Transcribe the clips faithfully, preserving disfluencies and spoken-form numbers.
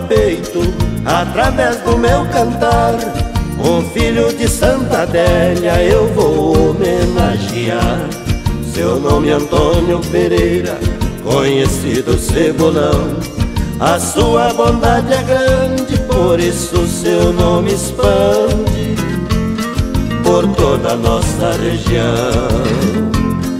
peito, através do meu cantar, um filho de Santa Adélia eu vou homenagear. Seu nome é Antônio Pereira, conhecido Cebolão. A sua bondade é grande, por isso seu nome expande por toda a nossa região.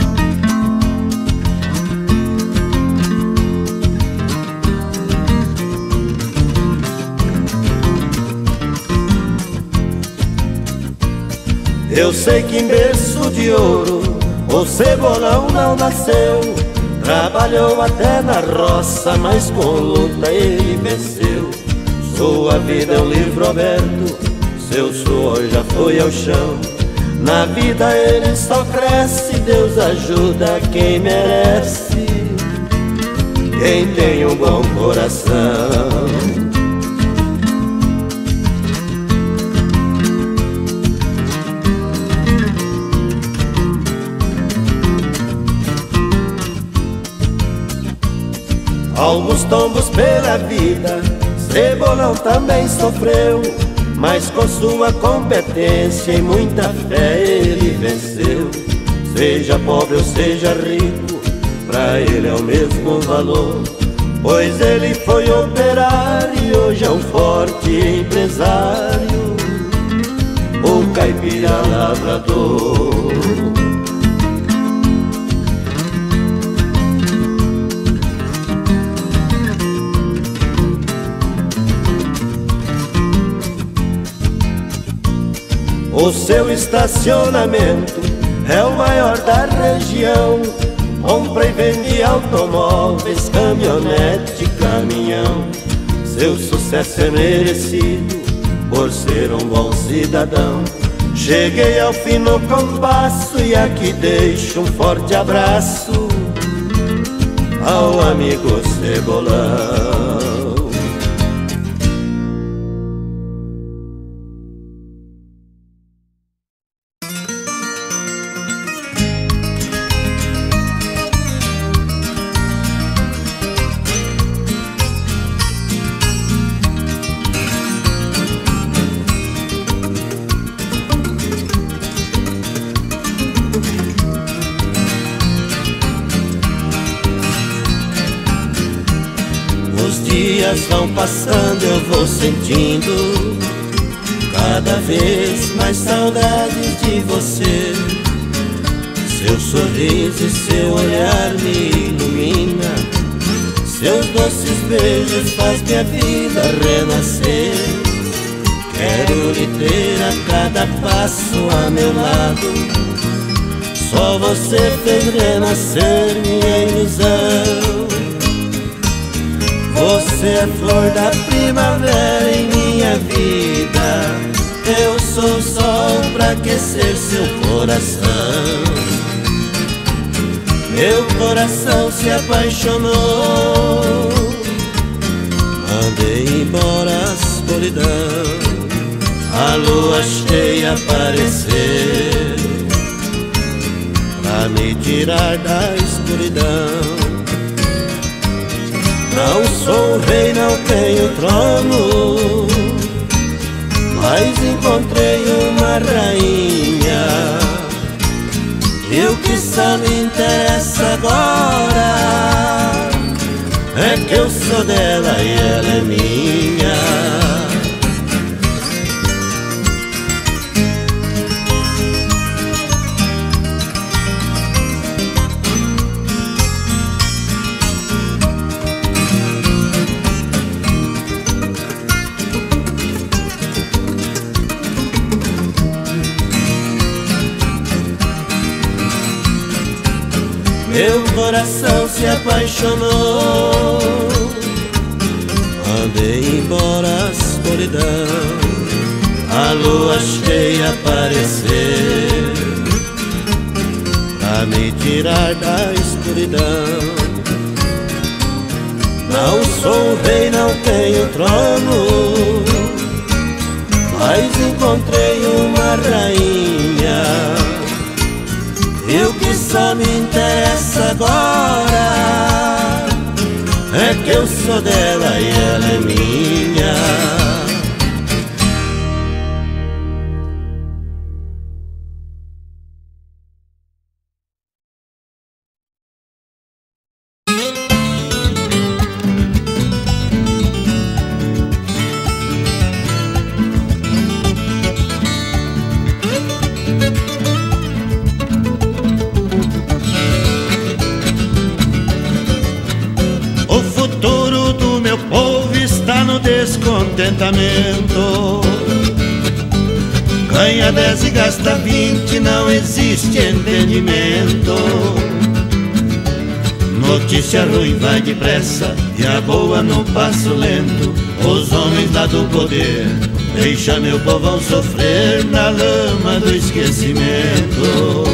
Eu sei que em berço de ouro o Cebolão não nasceu. Trabalhou até na roça, mas com luta ele venceu. Sua vida é um livro aberto, seu suor já foi ao chão. Na vida ele só cresce, Deus ajuda quem merece, quem tem um bom coração. Alguns tombos pela vida Cebolão também sofreu, mas com sua competência e muita fé ele venceu. Seja pobre ou seja rico, pra ele é o mesmo valor, pois ele foi operário e hoje é um forte empresário, o caipira lavrador. O seu estacionamento é o maior da região. Compra e vende automóveis, caminhonete, caminhão. Seu sucesso é merecido por ser um bom cidadão. Cheguei ao fim no compasso e aqui deixo um forte abraço ao amigo Cebolão. Os dias vão passando, eu vou sentindo cada vez mais saudade de você. Seu sorriso e seu olhar me ilumina, seus doces beijos faz minha vida renascer. Quero lhe ter a cada passo a meu lado, só você fez renascer minha ilusão. Você é flor da primavera em minha vida, eu sou o sol pra aquecer seu coração. Meu coração se apaixonou, mandei embora a escuridão. A lua cheia apareceu pra me tirar da escuridão. Não sou rei, não tenho trono, mas encontrei uma rainha, e o que só me interessa agora é que eu sou dela e ela é minha. Meu coração se apaixonou, mandei embora a escuridão. A lua cheia apareceu pra me tirar da escuridão. Não sou rei, não tenho trono, mas encontrei uma rainha, e o que só me interessa agora é que eu sou dela e ela é minha. descontentamento. Ganha dez e gasta vinte, não existe entendimento. Notícia ruim vai depressa e a boa no passo lento. Os homens lá do poder deixa meu povão sofrer na lama do esquecimento.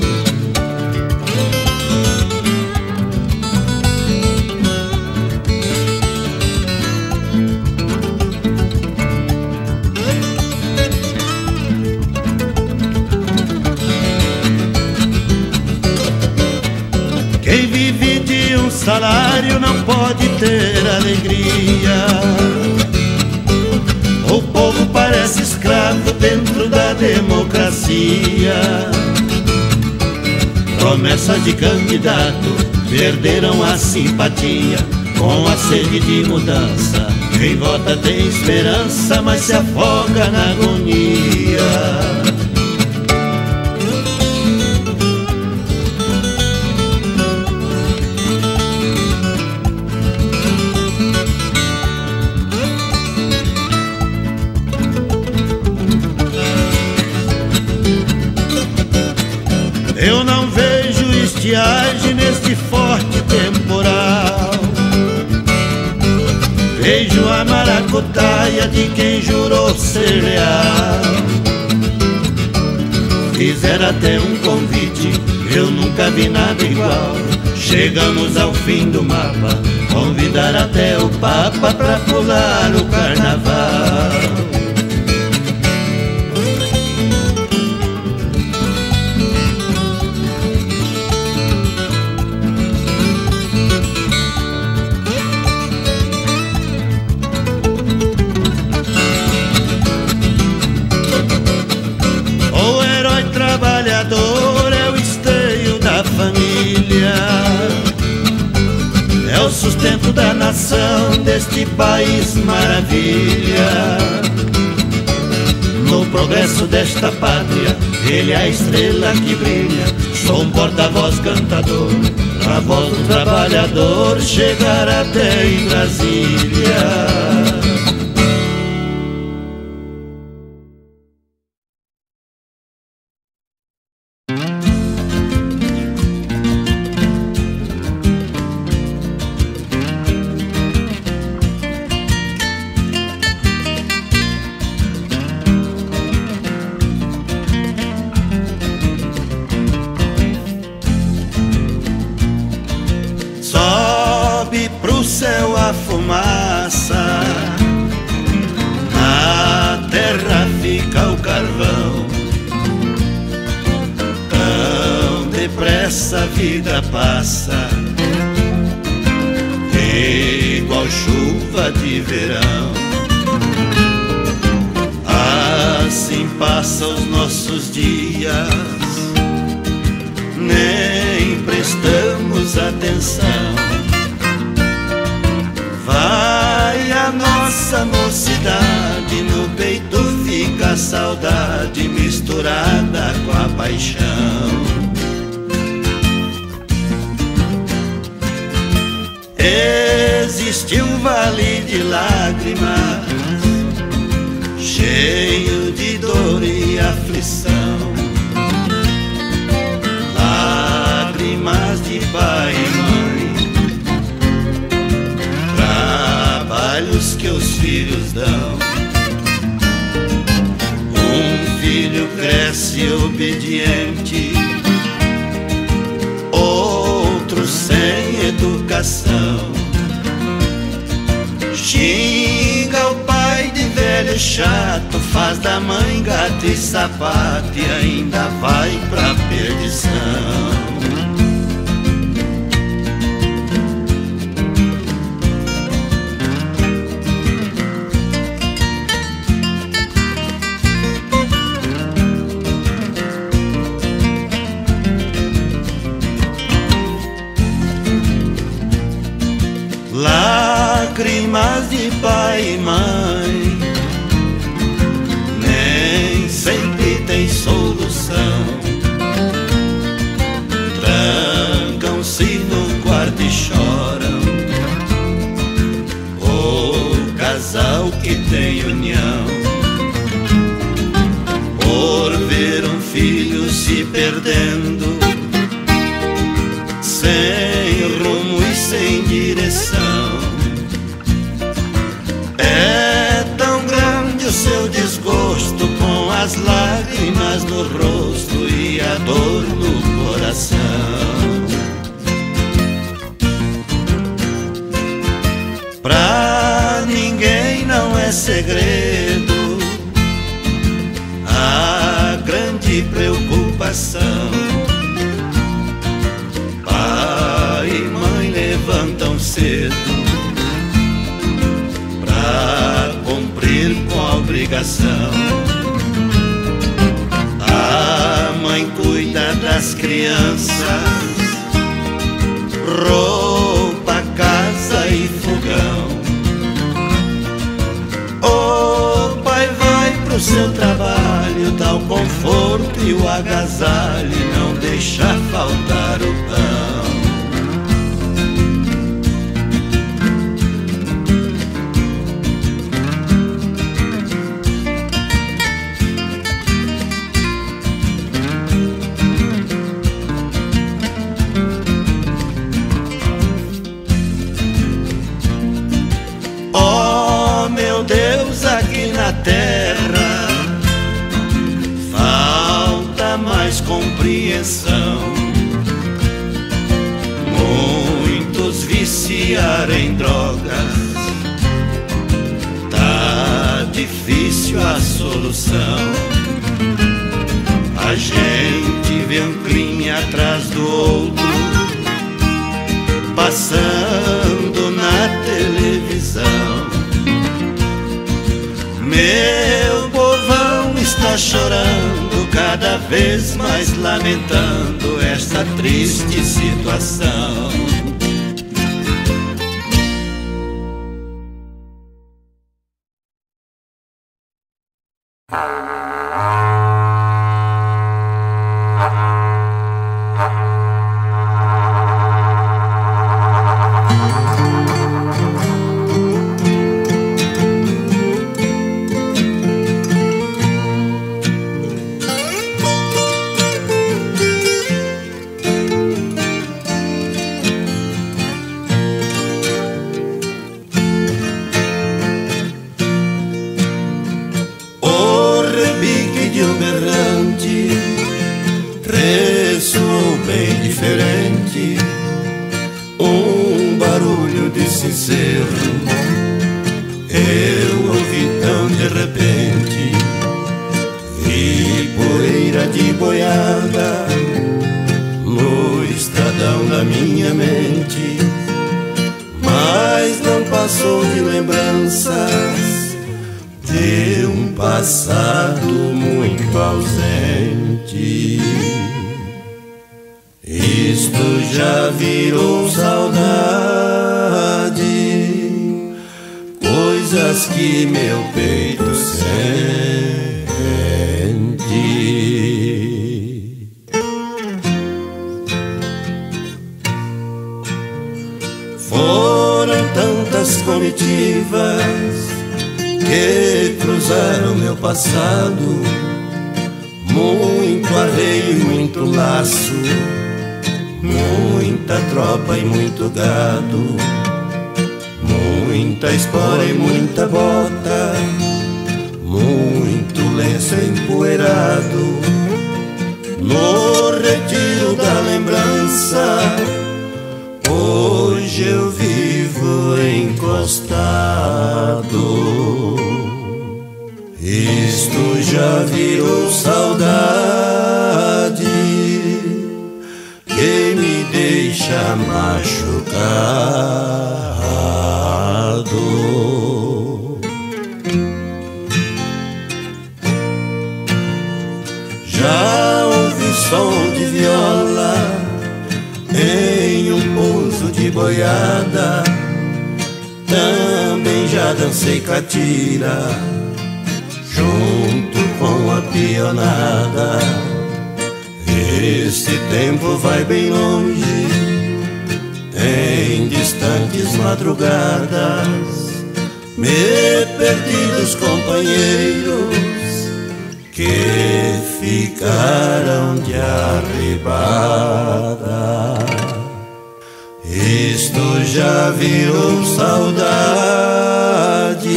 Quem vive de um salário não pode ter alegria. O povo parece escravo dentro da democracia. Promessas de candidato perderam a simpatia. Com a sede de mudança, quem vota tem esperança, mas se afoga na agonia. Eu não vejo estiagem neste forte temporal. Vejo a maracutaia de quem jurou ser leal. Fizeram até um convite, eu nunca vi nada igual. Chegamos ao fim do mapa, convidar até o Papa pra pular o carnaval. É o esteio da família, é o sustento da nação, deste país maravilha. No progresso desta pátria, ele é a estrela que brilha. Sou um porta-voz cantador, a voz do trabalhador chegar até em Brasília. Céu a fumaça, na terra fica o carvão. Tão depressa a vida passa, igual chuva de verão. Assim passam os nossos dias, nem prestamos atenção. Vai a nossa mocidade, no peito fica a saudade misturada com a paixão. Existe um vale de lágrimas, cheio de dor e aflição. Lágrimas de pai e mãe, trabalhos que os filhos dão. Um filho cresce obediente, outro sem educação. Xinga o pai de velho chato, faz da mãe gato e sapato e ainda vai pra perdição. Lágrimas de pai e mãe nem sempre tem solução. casal que tem união. Por ver um filho se perdendo, sem rumo e sem direção, é tão grande o seu desgosto, com as lágrimas no rosto e a dor no coração. Pra ninguém não é segredo a grande preocupação. Pai e mãe levantam cedo pra cumprir com a obrigação. A mãe cuida das crianças, roupa, casa e fogão. O pai vai pro seu trabalho, dá o conforto e o agasalho, e não deixa faltar o pão. Oh, meu Deus, aqui na terra falta mais compreensão. Muitos viciar em drogas, tá difícil a solução. A gente vê um crime atrás do outro, passando na televisão. Meu povão está chorando, cada vez mais lamentando esta triste situação. Ressoou bem diferente, um barulho de sincero eu ouvi tão de repente. Vi poeira de boiada no estradão da minha mente, mas não passou de lembranças de um passado muito ausente. Isto já virou saudade, coisas que meu peito sente. Foram tantas comitivas que cruzaram meu passado, muito arreio e muito laço, muita tropa e muito gado, muita espora e muita bota, muito lenço empoeirado. No retiro da lembrança, hoje eu vivo encostado. Isto já virou saudade que me deixa machucado. Já ouvi som de viola em um pouso de boiada, também já dancei catira junto com a pionada. Esse tempo vai bem longe, em distantes madrugadas, me perdi dos companheiros que ficaram de arribada. Isto já virou saudade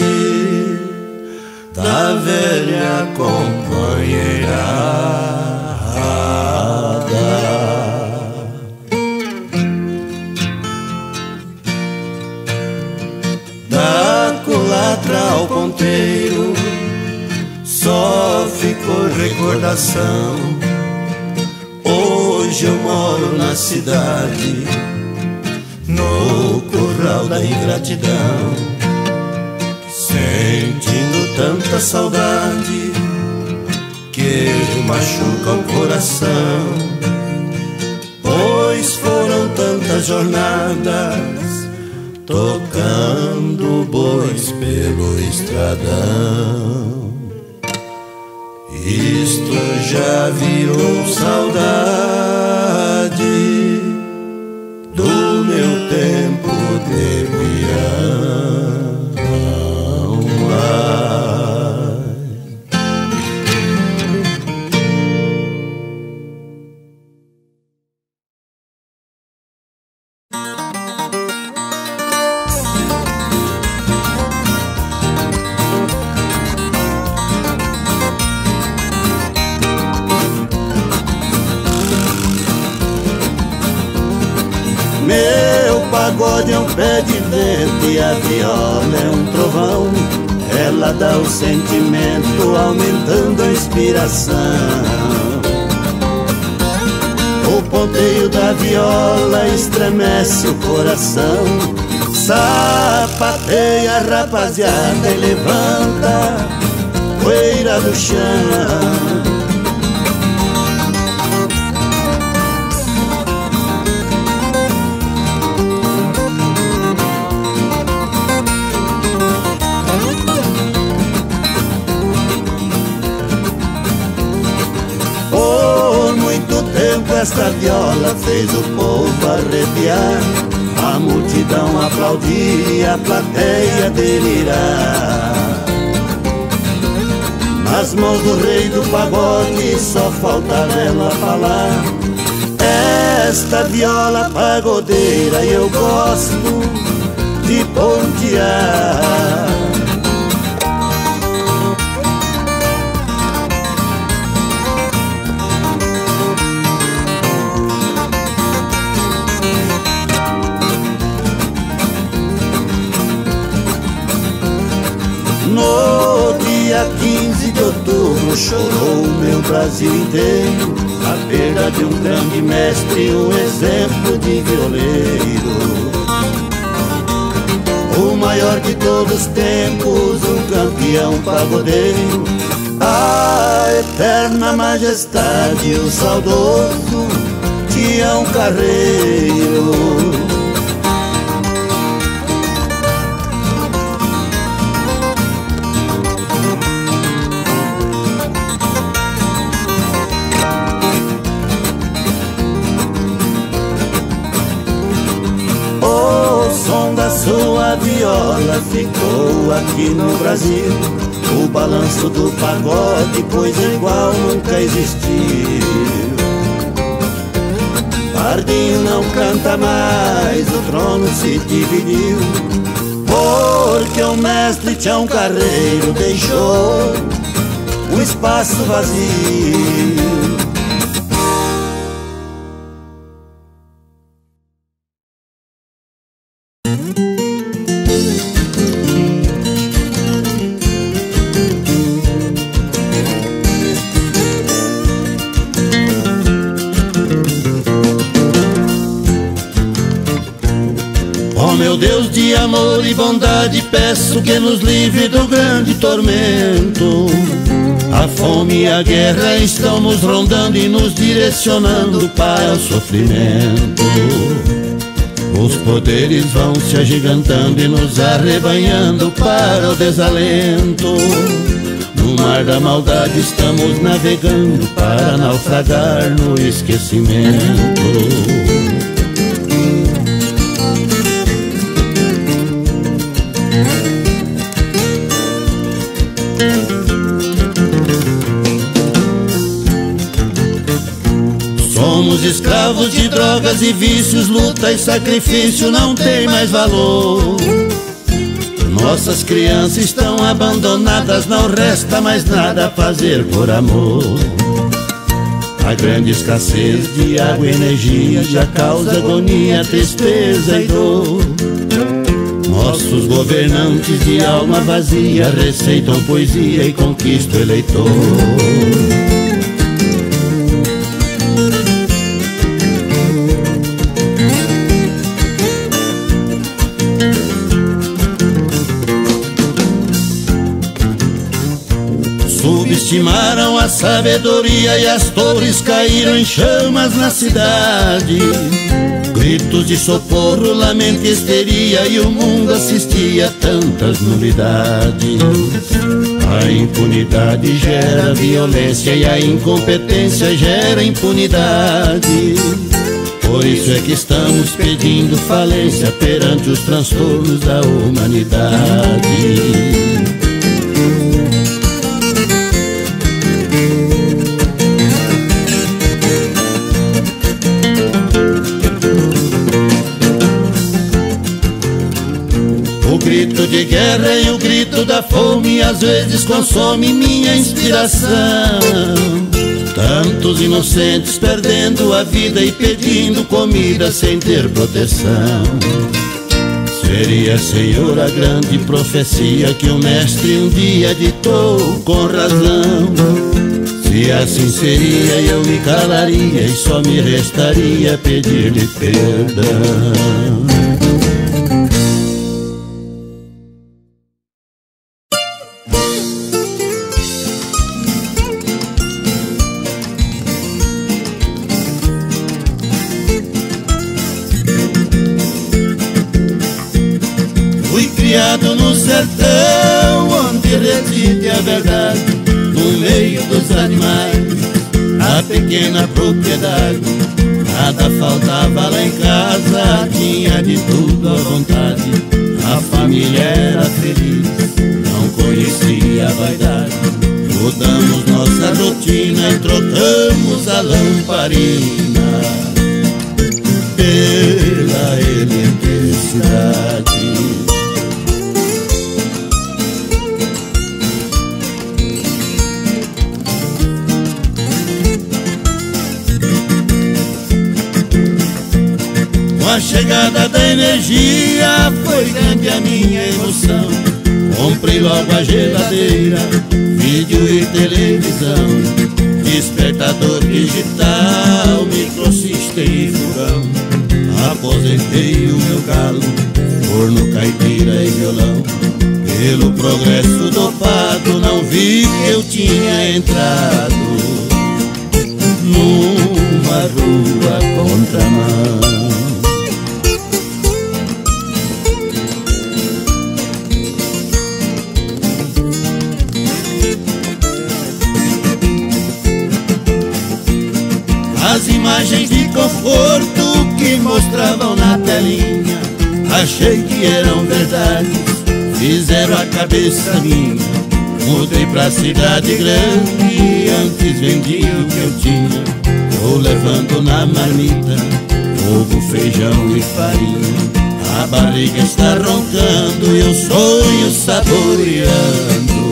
da velha companheirada. Da culatra ao ponteiro só ficou recordação. Hoje eu moro na cidade, no curral da ingratidão, sentindo tanta saudade que machuca o coração. Pois foram tantas jornadas tocando bois pelo estradão. Isto já virou saudade do meu tempo de peão. Meu pagode é um pé de vento e a viola é um trovão. Ela dá o sentimento, aumentando a inspiração. O ponteio da viola estremece o coração. Sapateia, rapaziada, e levanta poeira do chão. Esta viola fez o povo arrepiar, a multidão aplaudir e a plateia delirar. Nas mãos do rei do pagode só falta ela falar. Esta viola pagodeira eu gosto de pontear. No dia quinze de outubro chorou o meu Brasil inteiro a perda de um grande mestre, um exemplo de violeiro. O maior de todos os tempos, um campeão pagodeiro, a eterna majestade, o saudoso Tião Carreiro. Sua viola ficou aqui no Brasil, o balanço do pagode, pois igual nunca existiu. Pardinho não canta mais, o trono se dividiu, porque o mestre Tião Carreiro deixou o espaço vazio. Meu Deus de amor e bondade, peço que nos livre do grande tormento. A fome e a guerra estão nos rondando e nos direcionando para o sofrimento. Os poderes vão se agigantando e nos arrebanhando para o desalento. No mar da maldade estamos navegando para naufragar no esquecimento. escravos de drogas e vícios, luta e sacrifício não tem mais valor. Nossas crianças estão abandonadas, não resta mais nada a fazer por amor. A grande escassez de água e energia já causa agonia, tristeza e dor. Nossos governantes de alma vazia receitam poesia e conquistam o eleitor. Subestimaram a sabedoria e as torres caíram em chamas na cidade. Gritos de socorro, lamento e histeria, e o mundo assistia a tantas nulidades. A impunidade gera violência e a incompetência gera impunidade. Por isso é que estamos pedindo falência perante os transtornos da humanidade. O grito de guerra e o grito da fome às vezes consome minha inspiração. Tantos inocentes perdendo a vida e pedindo comida sem ter proteção. Seria, Senhor, a grande profecia que o mestre um dia ditou com razão. Se assim seria, eu me calaria e só me restaria pedir-lhe perdão. Criado no sertão, onde reside a verdade, no meio dos animais, a pequena propriedade. Nada faltava lá em casa, tinha de tudo à vontade. A família era feliz, não conhecia a vaidade. Mudamos nossa rotina e trocamos a lamparina pela eletricidade. Com a chegada da energia foi grande a minha emoção. Comprei logo a geladeira, vídeo e televisão, despertador digital, microsistema e fogão. Aposentei o meu galo, forno, caipira e violão. Pelo progresso dopado não vi que eu tinha entrado numa rua contramão. As imagens de conforto que mostravam na telinha, achei que eram verdades, fizeram a cabeça minha. Mudei pra cidade grande, antes vendia o que eu tinha. Vou levando na marmita fogo, feijão e farinha. A barriga está roncando e eu sonho saboreando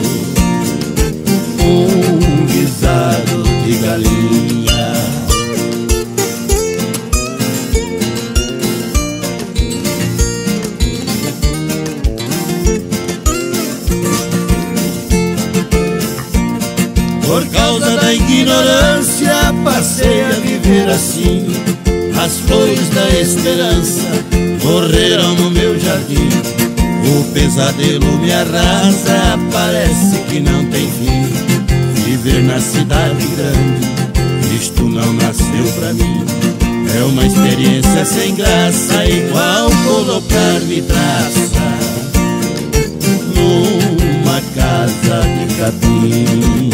um guisado de galinha. Por causa da ignorância passei a viver assim. As flores da esperança morreram no meu jardim. O pesadelo me arrasa, parece que não tem fim. Viver na cidade grande, isto não nasceu pra mim. É uma experiência sem graça, igual colocar vidraça numa casa de capim.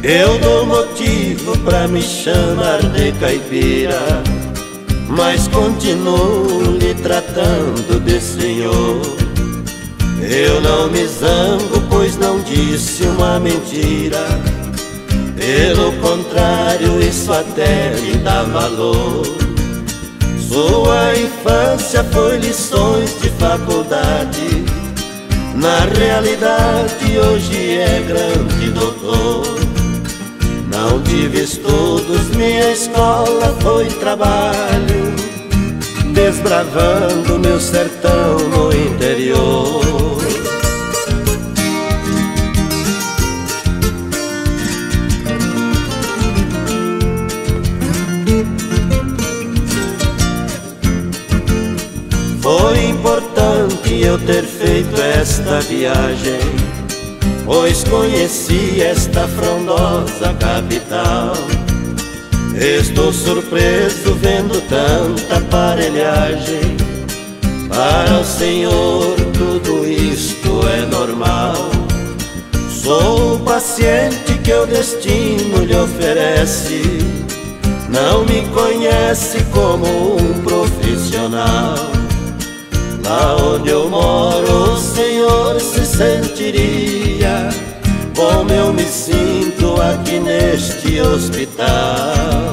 Eu dou motivo pra me chamar de caipira, mas continuo lhe tratando de senhor. Eu não me zango, pois não disse uma mentira. Pelo contrário, isso até me dá valor. Sua infância foi lições de faculdade, na realidade hoje é grande doutor. Não tive estudos, minha escola foi trabalho, desbravando meu sertão no interior. Foi importante eu ter feito esta viagem, pois conheci esta frondosa capital. Estou surpreso vendo tanta aparelhagem. Para o Senhor tudo isto é normal. Sou o paciente que o destino lhe oferece. Não me conhece como um profissional. Lá onde eu moro o Senhor se sentiria como eu me sinto aqui neste hospital.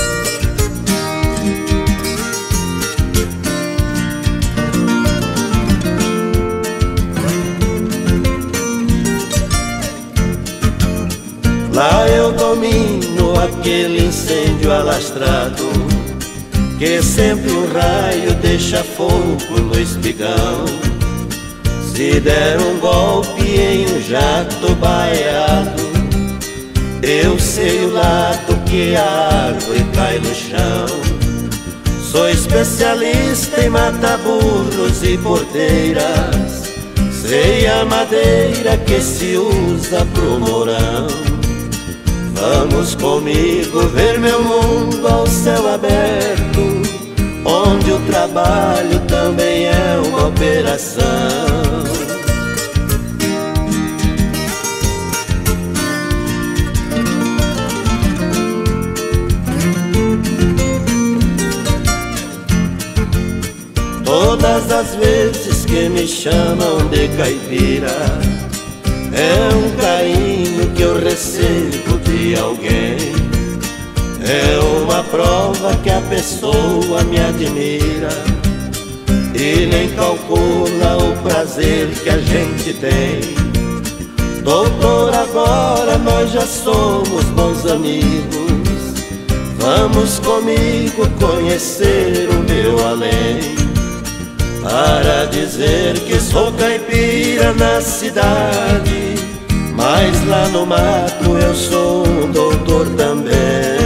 Lá eu domino aquele incêndio alastrado, que sempre um raio deixa fogo no espigão. Se der um golpe em um jato baleado, eu sei o lado que a árvore cai no chão. Sou especialista em matar burros e porteiras, sei a madeira que se usa pro morão. Vamos comigo ver meu mundo ao céu aberto, onde o trabalho também é uma operação. Todas as vezes que me chamam de caipira, é um carinho que eu recebo de alguém. É uma prova que a pessoa me admira e nem calcula o prazer que a gente tem. Doutor, agora nós já somos bons amigos. Vamos comigo conhecer o meu além, para dizer que sou caipira na cidade, mas lá no mato eu sou um doutor também.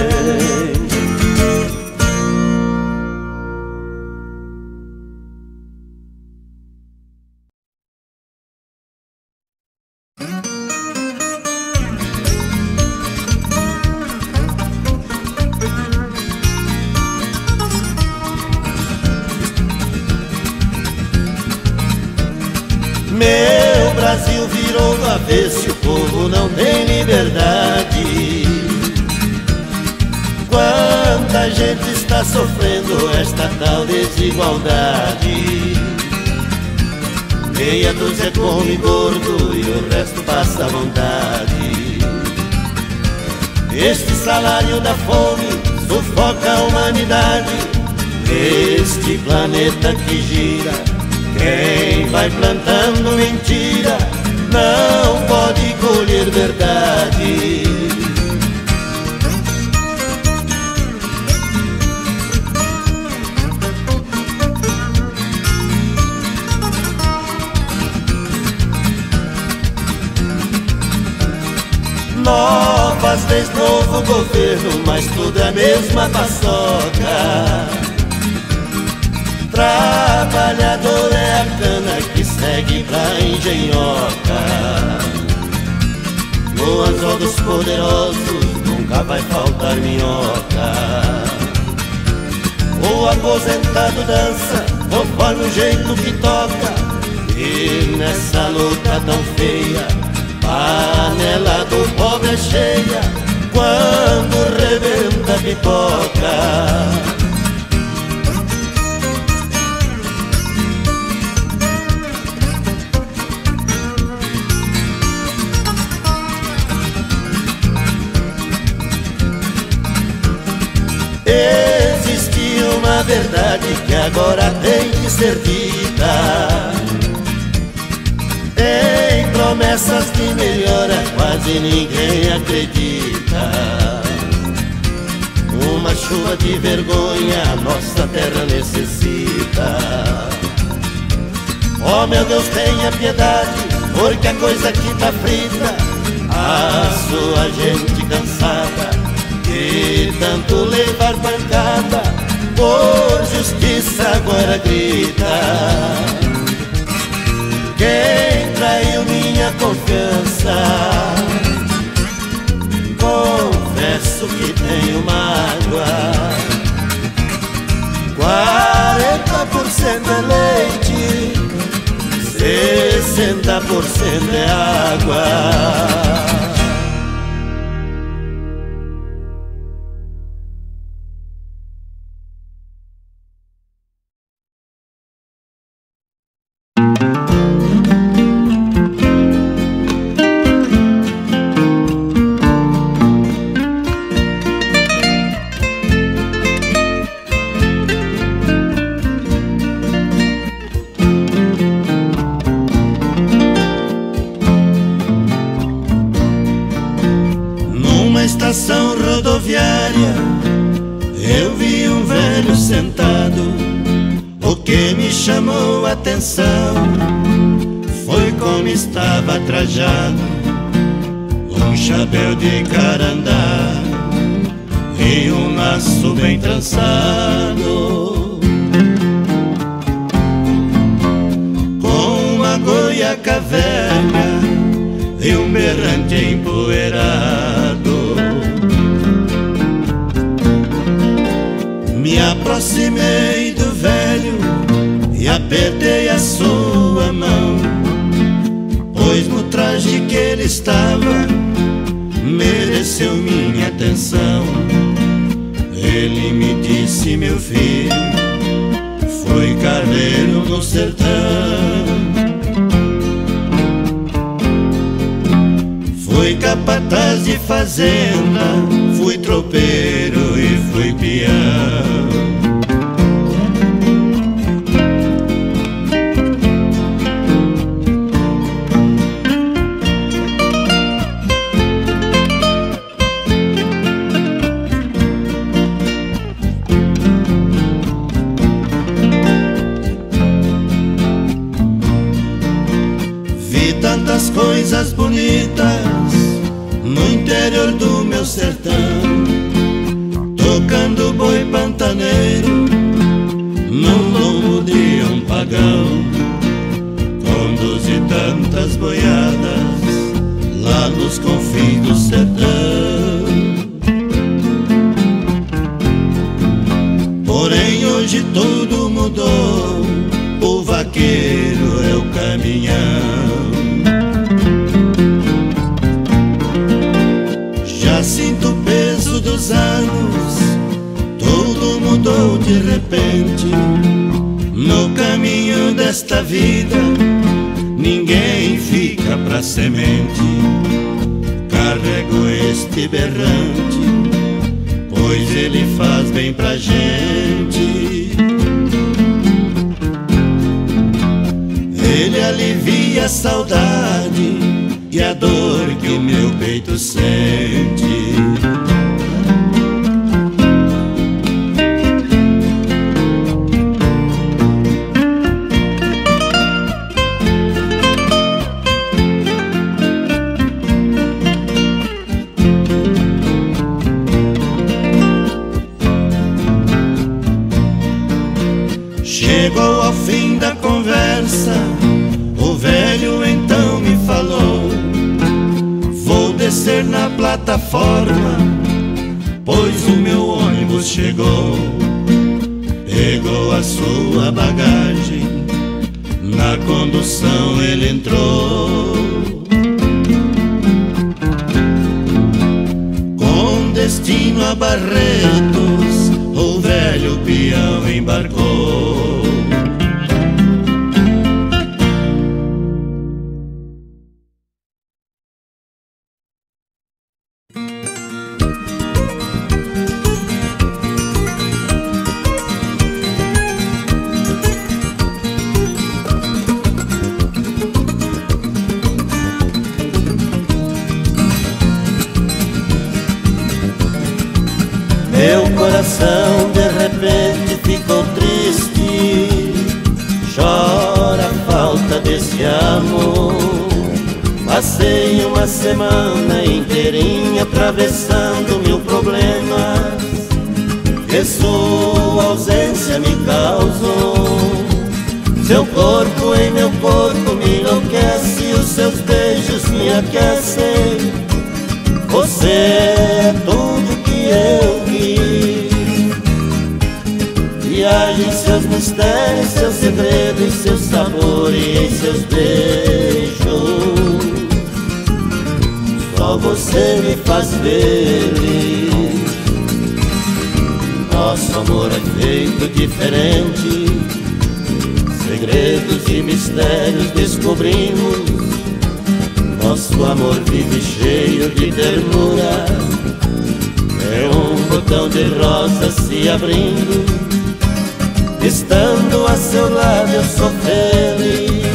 Meu Brasil virou do avesso, o povo não tem liberdade. Quanta gente está sofrendo esta tal desigualdade. Meia dúzia come gordo e o resto passa vontade. Este salário da fome sufoca a humanidade. Este planeta que gira, quem vai plantando mentira não pode colher verdade. Novas leis, novo governo, mas tudo é a mesma paçoca. Trabalhador é a cana que segue pra engenhoca. No anzol dos poderosos nunca vai faltar minhoca. O aposentado dança conforme o jeito que toca. E nessa luta tão feia Panela do pobre é cheia quando rebenta a pipoca. Existe uma verdade que agora tem que ser dita. Em promessas de melhora quase ninguém acredita. Uma chuva de vergonha a nossa terra necessita. Oh meu Deus, tenha piedade, porque a coisa aqui tá frita. A sua gente cansada de tanto levar pancada, por justiça agora grita. Quem traiu minha confiança, confesso que tenho mágoa. Quarenta por cento é leite, sessenta por cento é água. Estação rodoviária eu vi um velho sentado. O que me chamou a atenção foi como estava trajado, um chapéu de carandá e um laço bem trançado, com uma goiaca velha e um berrante empoeirado. Me aproximei do velho e apertei a sua mão, pois no traje que ele estava mereceu minha atenção. Ele me disse: meu filho foi carneiro no sertão, fui capataz de fazenda, fui tropeiro e fui peão. Vi tantas coisas bonitas no interior do meu sertão, tocando boi pantaneiro no lombo de um pagão. Conduzi tantas boiadas lá nos confins do sertão, porém hoje tudo mudou, o vaqueiro é o caminhão. Sinto o peso dos anos, tudo mudou de repente. No caminho desta vida, ninguém fica pra semente. Carrego este berrante, pois ele faz bem pra gente. Ele alivia a saudade e a dor que o meu peito sente. Chegou ao fim da conversa, o velho então me falou: vou descer na plataforma, pois o meu ônibus chegou. Pegou a sua bagagem, na condução ele entrou. a Barretos, o velho peão embarcou. Meu coração de repente ficou triste, chora a falta desse amor. Passei uma semana inteirinha atravessando mil problemas que sua ausência me causou. Seu corpo em meu corpo me enlouquece, os seus beijos me aquecem. Você é tudo que eu quis. Viaje em seus mistérios, seus segredos, seu sabor e em seus beijos. Só você me faz feliz. Nosso amor é feito diferente, segredos e mistérios descobrimos. Nosso amor vive cheio de ternura, é um botão de rosa se abrindo. Estando a seu lado eu sou feliz,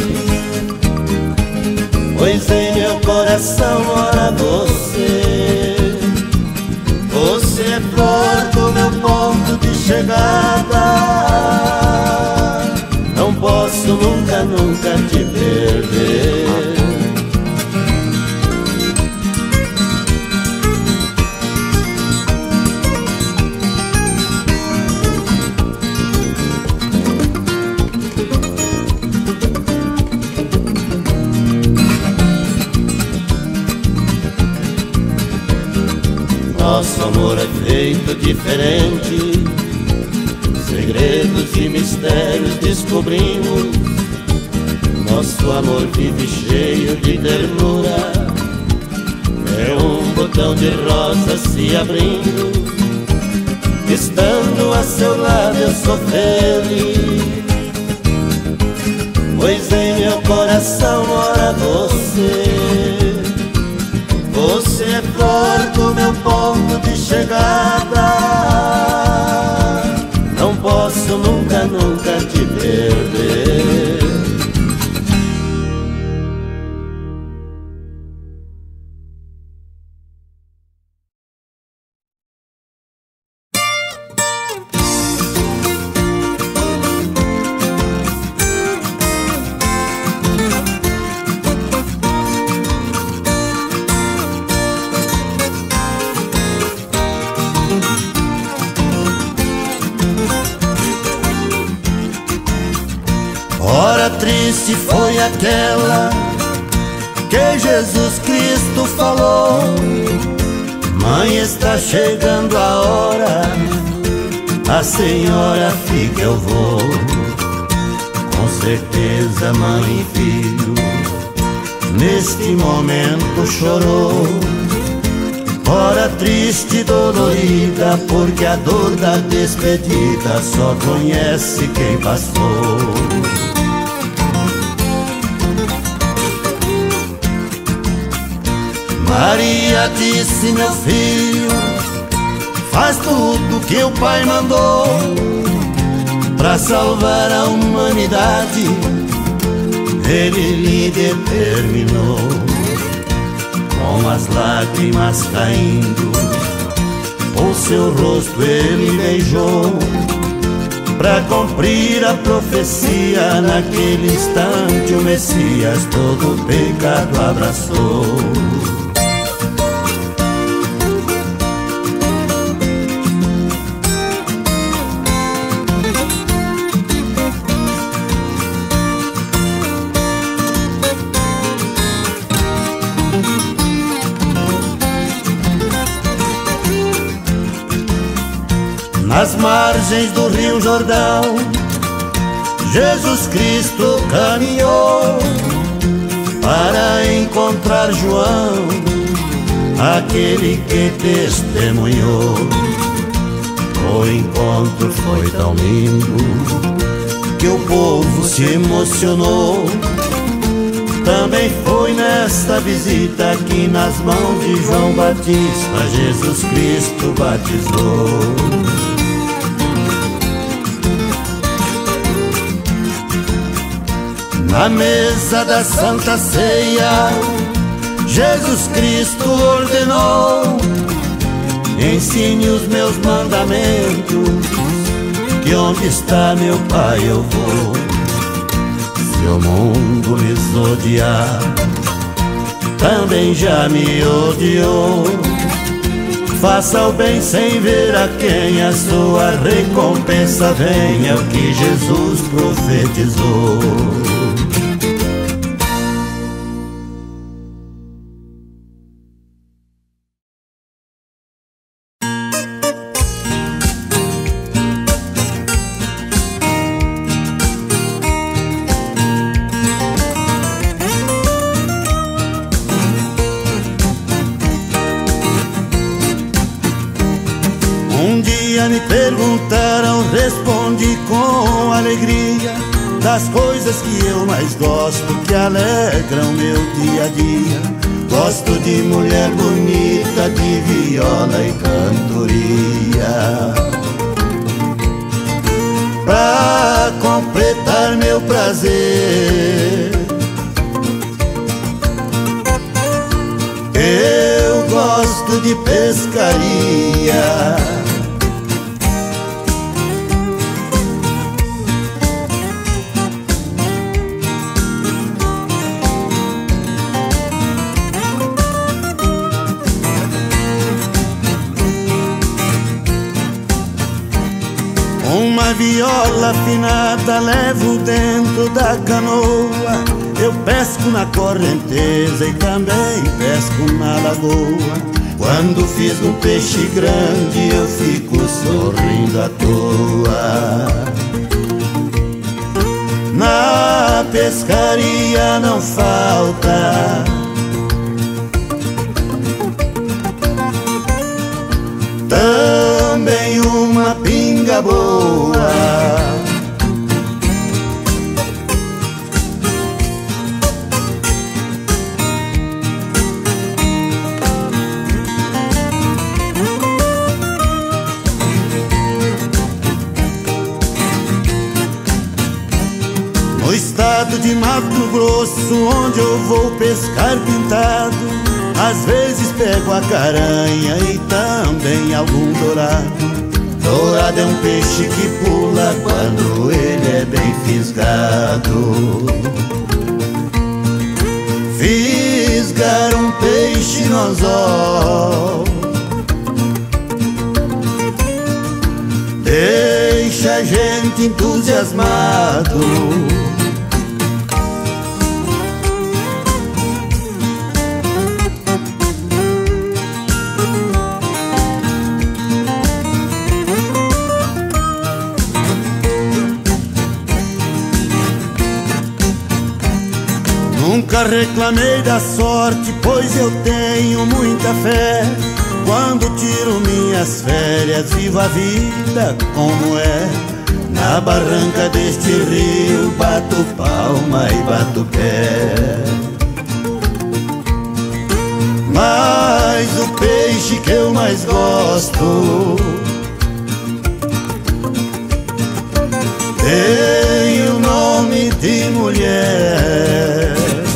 pois em meu coração mora você. Você é flor do meu ponto de chegada, não posso nunca, nunca te perder. Nosso amor é feito diferente, segredos e mistérios descobrimos. Nosso amor vive cheio de ternura, é um botão de rosa se abrindo. Estando a seu lado eu sou feliz, pois em meu coração mora você. Você é flor do meu ponto de chegada, não posso nunca, nunca te perder. Hora triste foi aquela que Jesus Cristo falou: mãe, está chegando a hora, a senhora fica, eu vou. Com certeza mãe e filho neste momento chorou. Hora triste e dolorida, porque a dor da despedida só conhece quem passou. Maria disse: meu filho, faz tudo que o Pai mandou pra salvar a humanidade, Ele lhe determinou. Com as lágrimas caindo, o seu rosto Ele beijou, pra cumprir a profecia. Naquele instante o Messias todo o pecado abraçou. Nas margens do Rio Jordão, Jesus Cristo caminhou para encontrar João, aquele que testemunhou. O encontro foi tão lindo que o povo se emocionou. Também foi nesta visita que nas mãos de João Batista Jesus Cristo batizou. Na mesa da Santa Ceia, Jesus Cristo ordenou: ensine os meus mandamentos, que onde está meu Pai eu vou. Se o mundo lhes odiar, também já me odiou. Faça o bem sem ver a quem, a sua recompensa venha, o que Jesus profetizou. Me perguntaram, respondi com alegria, das coisas que eu mais gosto, que alegram meu dia a dia. Gosto de mulher bonita, de viola e cantoria. Pra completar meu prazer, eu gosto de pescaria. Uma viola afinada levo dentro da canoa. Eu pesco na correnteza e também pesco na lagoa. Quando fiz um peixe grande eu fico sorrindo à toa. Na pescaria não falta também uma pinga boa. No estado de Mato Grosso, onde eu vou pescar pintado, às vezes pego a caranha e também algum dourado. Dourado é um peixe que pula quando ele é bem fisgado. Fisgar um peixe no anzol deixa a gente entusiasmado. Nunca reclamei da sorte, pois eu tenho muita fé. Quando tiro minhas férias, vivo a vida como é. Na barranca deste rio, bato palma e bato pé. Mas o peixe que eu mais gosto tem o nome de mulher.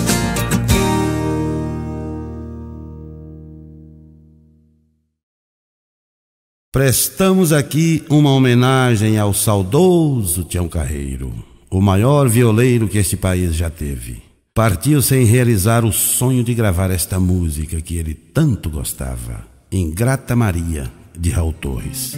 Prestamos aqui uma homenagem ao saudoso Tião Carreiro, o maior violeiro que este país já teve. Partiu sem realizar o sonho de gravar esta música que ele tanto gostava, Ingrata Maria, de Raul Torres.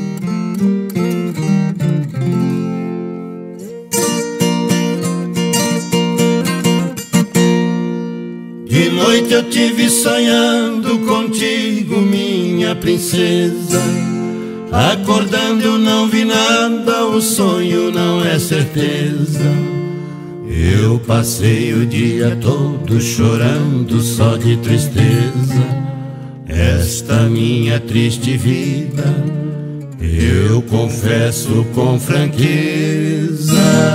De noite eu tive sonhando contigo, minha princesa. Acordando eu não vi nada, o sonho não é certeza. Eu passei o dia todo chorando só de tristeza. esta minha triste vida, eu confesso com franqueza.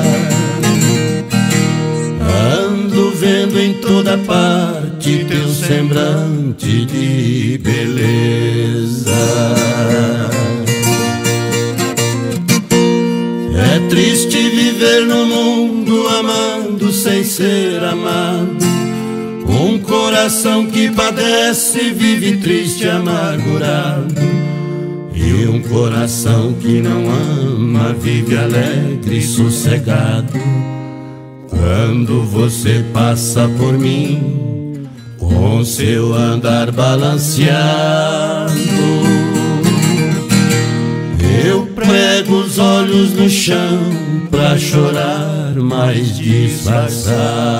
Ando vendo em toda parte teu semblante de beleza. É triste viver no mundo amando sem ser amado. Um coração que padece vive triste, amargurado. E um coração que não ama vive alegre e sossegado. Quando você passa por mim com seu andar balanceado, eu prego os olhos no chão pra chorar mais disfarçado.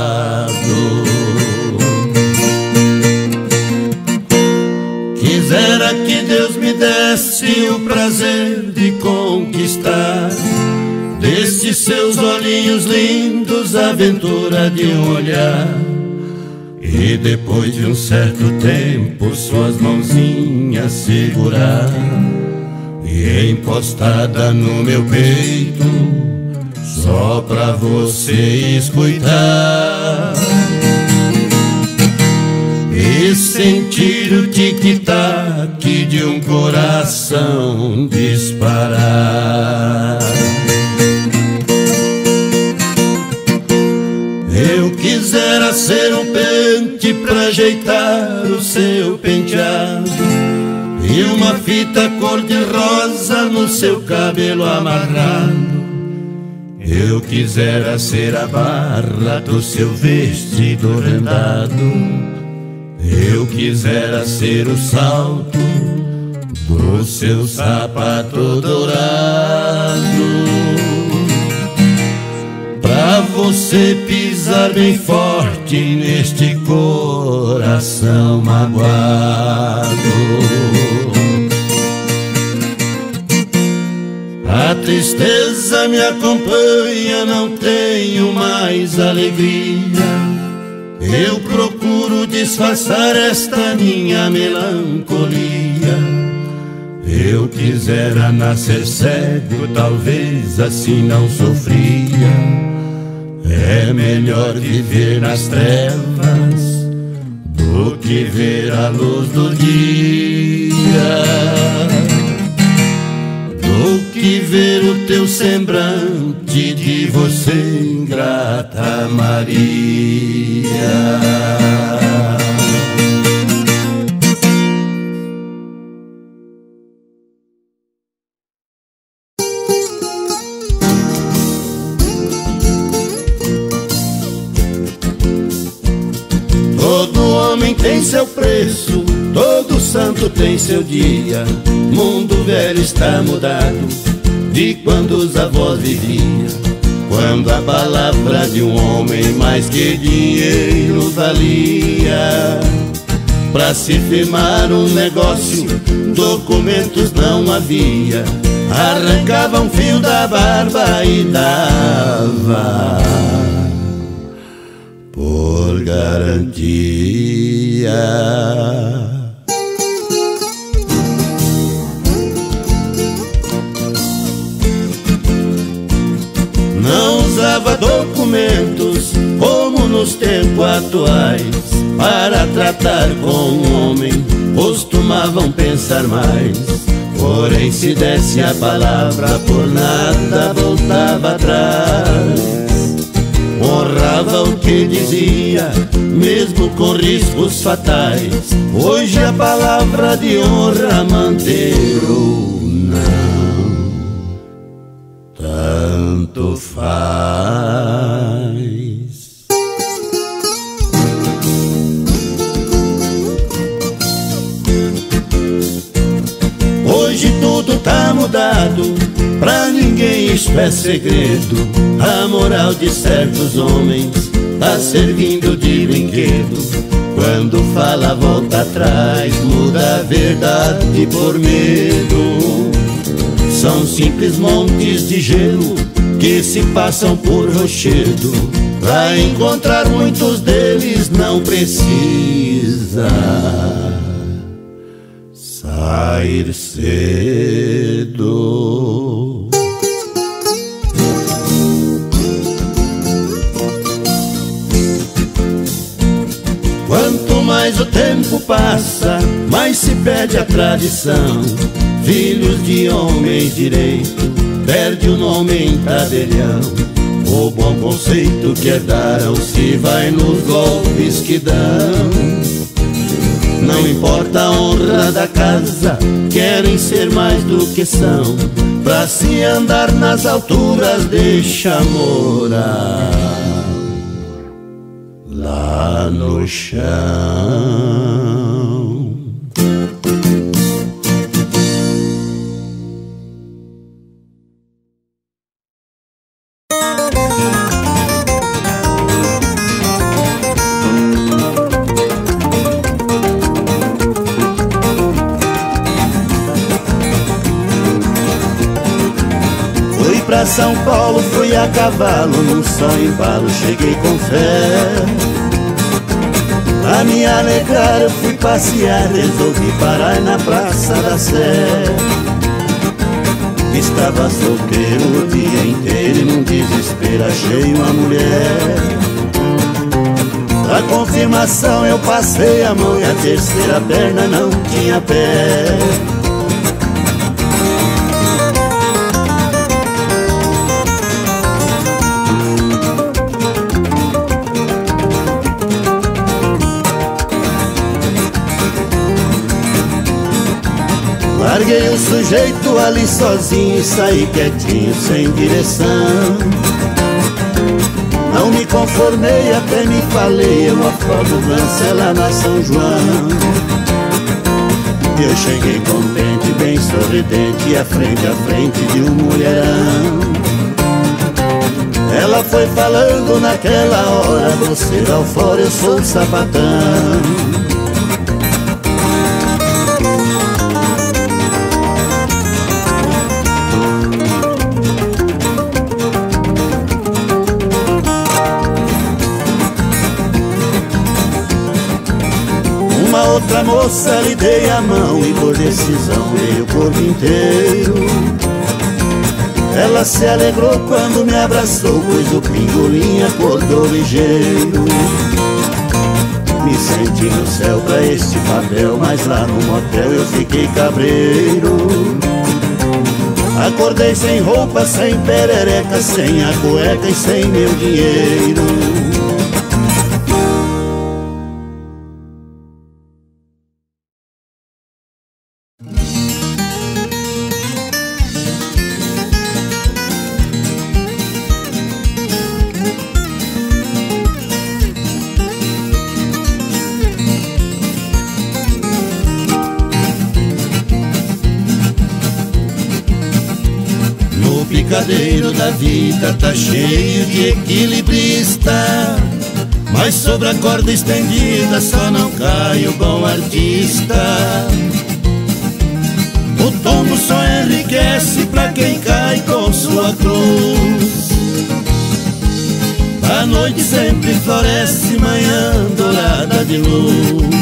Quisera que Deus me desse o prazer de conquistar destes seus olhinhos lindos a aventura de um olhar, e depois de um certo tempo suas mãozinhas segurar, e encostada no meu peito só pra você escutar, e sentir o tic-tac de um coração disparar. Eu quisera ser um pente pra ajeitar o seu penteado, e uma fita cor-de-rosa no seu cabelo amarrado. Eu quisera ser a barra do seu vestido rendado. Eu quisera ser o salto do seu sapato dourado, pra você pisar bem forte neste coração magoado. A tristeza me acompanha, não tenho mais alegria. Eu procuro disfarçar esta minha melancolia. Eu quisera nascer cego, talvez assim não sofria. É melhor viver nas trevas do que ver a luz do dia, do que ver o teu semblante de você, ingrata Maria. Todo homem tem seu preço, todo santo tem seu dia. Mundo velho está mudado de quando os avós viviam, quando a palavra de um homem mais que dinheiro valia. Pra se firmar um negócio, documentos não havia. Arrancava um fio da barba e dava por garantia. Não usava documentos como nos tempos atuais. Para tratar com um homem costumavam pensar mais. Porém, se desse a palavra, por nada voltava atrás. Honrava o que dizia, mesmo com riscos fatais. Hoje a palavra de honra manter ou não, tanto faz. Hoje tudo tá mudado, pra ninguém isso é segredo. A moral de certos homens tá servindo de brinquedo. Quando fala volta atrás, muda a verdade por medo. São simples montes de gelo que se passam por rochedo. Pra encontrar muitos deles não precisa sair cedo. Quanto mais o tempo passa, mais se perde a tradição. Filhos de homens direito, perde o nome em tabelião. O bom conceito que herdaram se vai nos golpes que dão. Não importa a honra da casa, querem ser mais do que são. Pra se andar nas alturas, deixa morar lá no chão. Pra São Paulo fui a cavalo, num só embalo cheguei com fé. A me alegrar eu fui passear, resolvi parar na Praça da Sé. Estava solteiro o dia inteiro e num desespero achei uma mulher. Pra confirmação eu passei a mão e a terceira perna não tinha pé. Larguei o sujeito ali sozinho e saí quietinho, sem direção. Não me conformei, até me falei, eu afogo dança lá na São João. Eu cheguei contente, bem sorridente, à frente, à frente de um mulherão. Ela foi falando naquela hora, você dá o fora, eu sou o sapatão. Outra moça lhe dei a mão e por decisão veio o corpo inteiro. Ela se alegrou quando me abraçou, pois o pingolim acordou ligeiro. Me senti no céu pra este papel, mas lá no motel eu fiquei cabreiro. Acordei sem roupa, sem perereca, sem a cueca e sem meu dinheiro. O picadeiro da vida tá cheio de equilibrista, mas sobre a corda estendida só não cai o bom artista. O tombo só enriquece pra quem cai com sua cruz. A noite sempre floresce, manhã dourada de luz.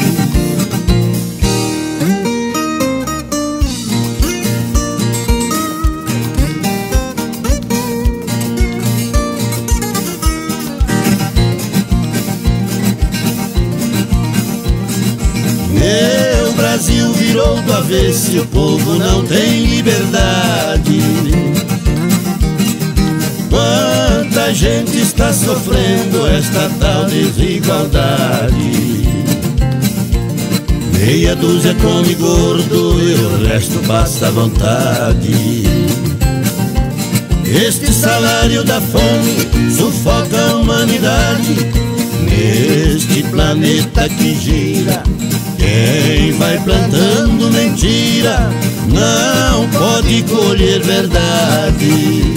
Meu Brasil virou do avesso e o povo não tem liberdade. Quanta gente está sofrendo esta tal desigualdade. Meia dúzia come gordo e o resto passa vontade. Este salário da fome sufoca a humanidade. Neste planeta que gira, quem vai plantando mentira não pode colher verdade.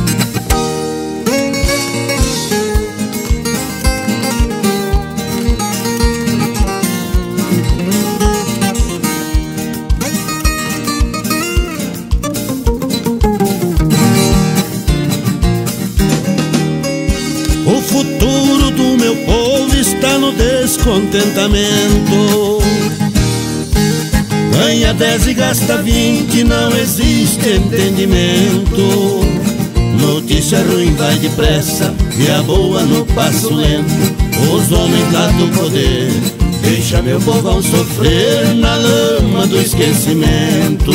O futuro do meu povo está no descontentamento. Ganha dez e gasta vinte, não existe entendimento. Notícia ruim vai depressa e a boa no passo lento. Os homens lá do poder deixa meu povão sofrer na lama do esquecimento.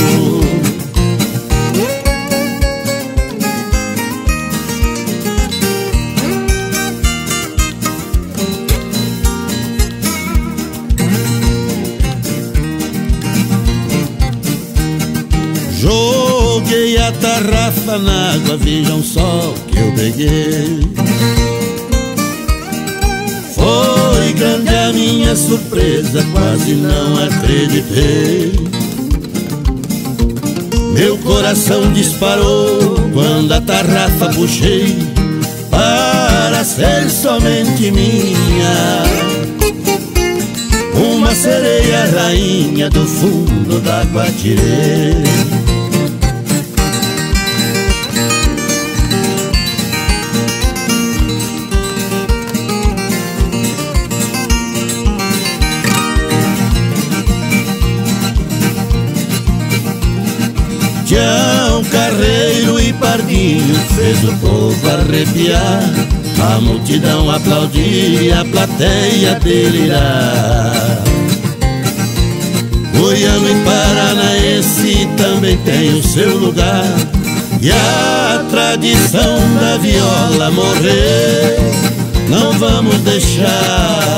Joguei a tarrafa na água, vejam só que eu peguei. Foi grande a minha surpresa, quase não acreditei. Meu coração disparou quando a tarrafa puxei para ser somente minha. Uma sereia rainha do fundo d'água tirei. Tião Carreiro e Pardinho fez o povo arrepiar, a multidão aplaudir, a plateia delirar. Goiano e Paranaense também tem o seu lugar, e a tradição da viola morrer não vamos deixar.